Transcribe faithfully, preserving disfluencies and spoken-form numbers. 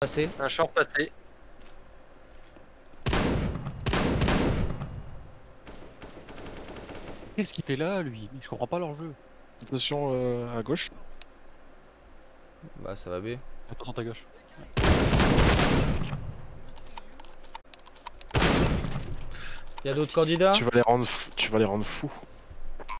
passé. Un short passé. Qu'est-ce qu'il fait là, lui? Je comprends pas leur jeu. Attention euh, à gauche. Bah ça va B. Attention ta gauche. Y'a d'autres candidats? Tu vas les rendre fous. Tu vas les rendre fous.